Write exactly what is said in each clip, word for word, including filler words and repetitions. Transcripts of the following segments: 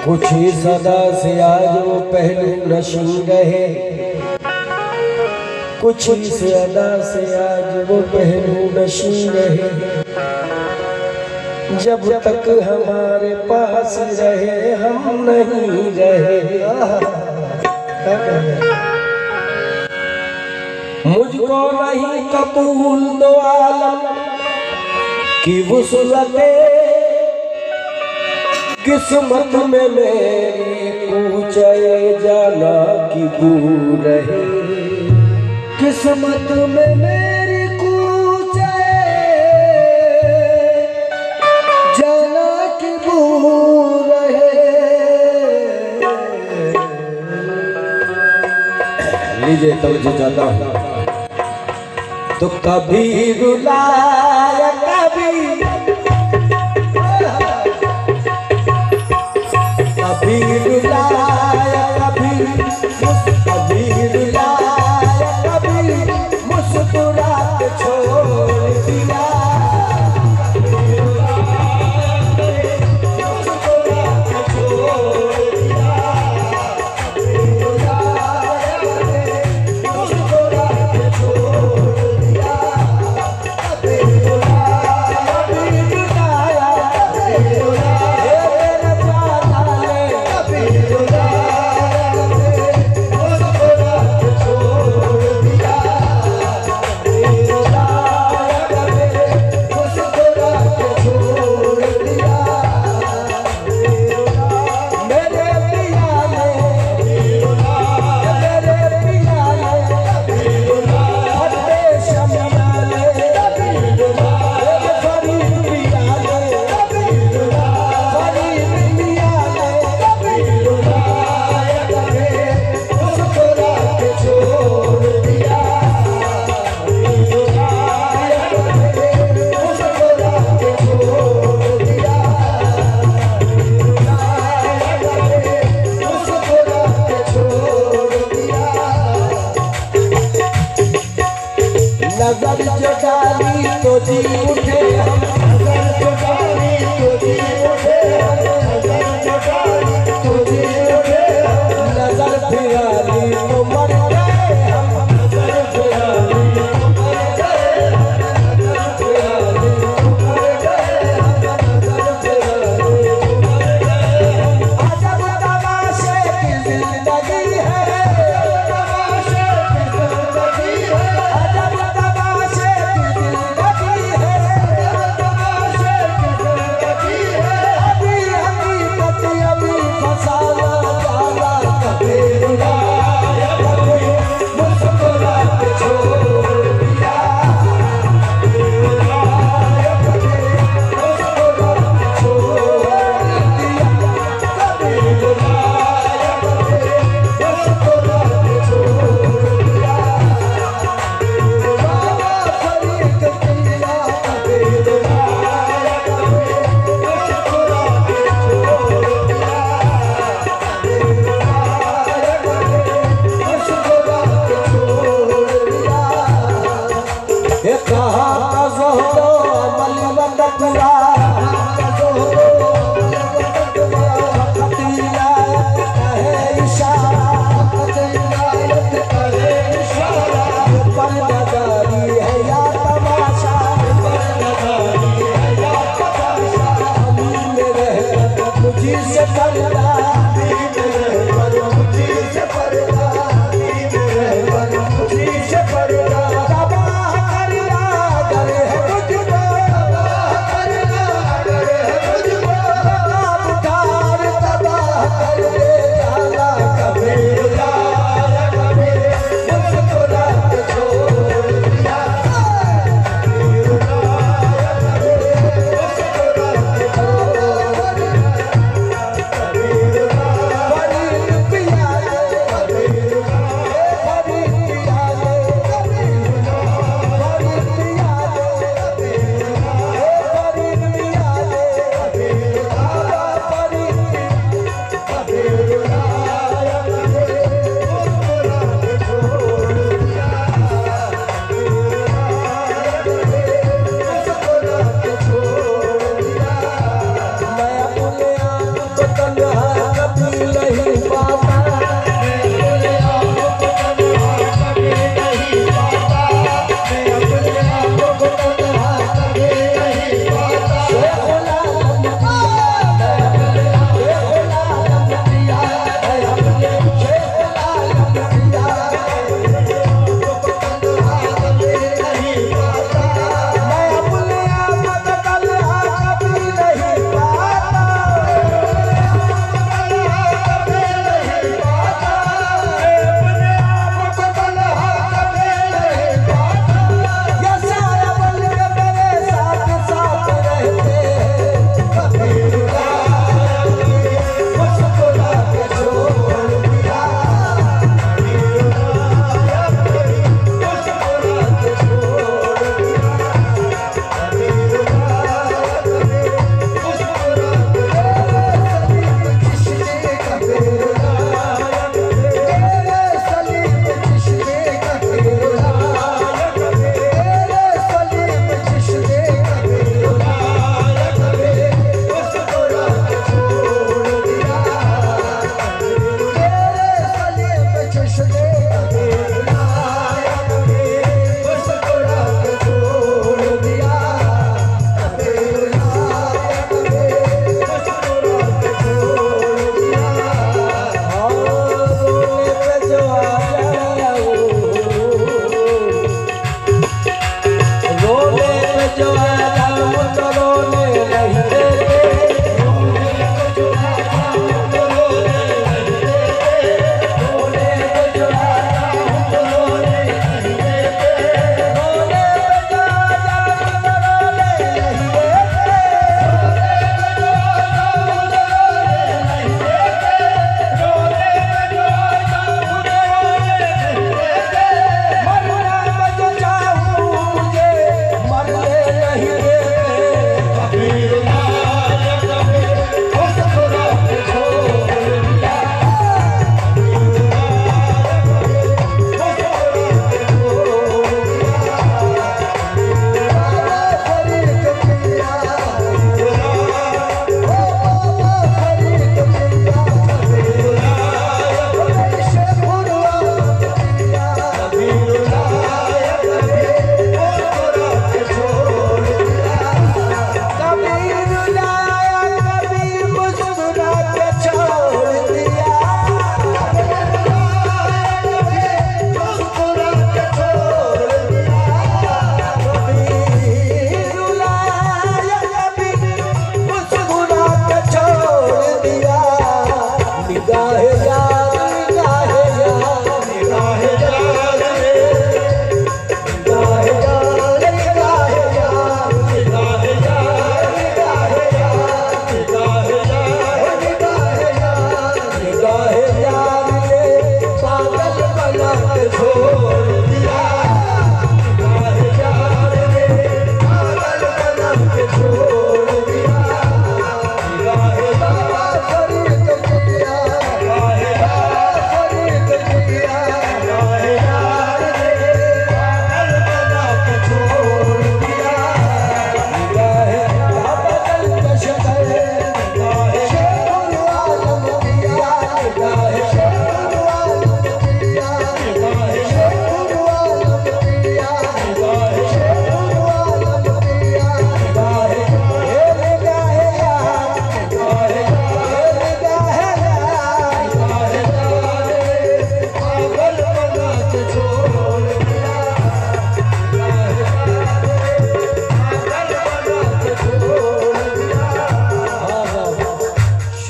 कुछ ही सदा से आज वो पहलू नशी रहे, कुछ ही सदा से आज वो पहलू नशी रहे। जब तक हमारे पास रहे हम नहीं रहे। मुझको नहीं कबूल दो आलम की वुसलते, किस्मत में मेरी कूचे जाना की बू रहे। किस्मत में मेरी कूचे जाना की बू रहे। लीजिए तवज्जो चाहता हूँ। तो कभी रुलाया कभी कभी रुलाया कभी कभी रुलाया कभी मुस्कुरा के छोड़ दिया। नजर जो डाली तो जी उठे हम, नजर जो डाली तो जी उठे हम, नजर जो डाली तो जी उठे हम, नजर फिराली तो मर गए हम, नजर फिराली तो मर गए हम, नजर फिराली तो मर गए हम, नजर फिराली तो मर गए हम। अजब तमाशे की जिंदगी है, तमाशे की जिंदगी है, अजब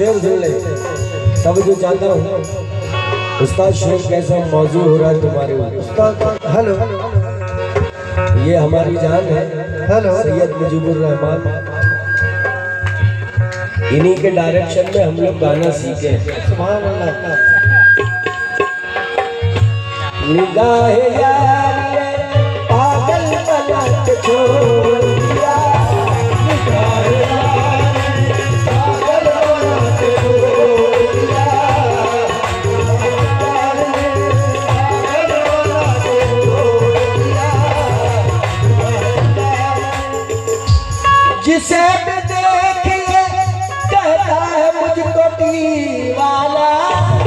शेर सुन ले तब जो चाहता हूँ उस्ताद शेर कैसा मौजू हो रहा है तुम्हारे ऊपर। हेलो ये हमारी जान है हेलो सैयद मुजीबुर रहमान, इन्हीं के डायरेक्शन में हम लोग गाना सीखे हैं। सुभान अल्लाह। निगाहे यार ने पागल बना के छोड़ दिया, निगाहे यार ने पागल बना के छोड़ दिया, यार ने पागल बना के छोड़ दिया। जिसे भी देखिए कहता है मुझको दीवाना।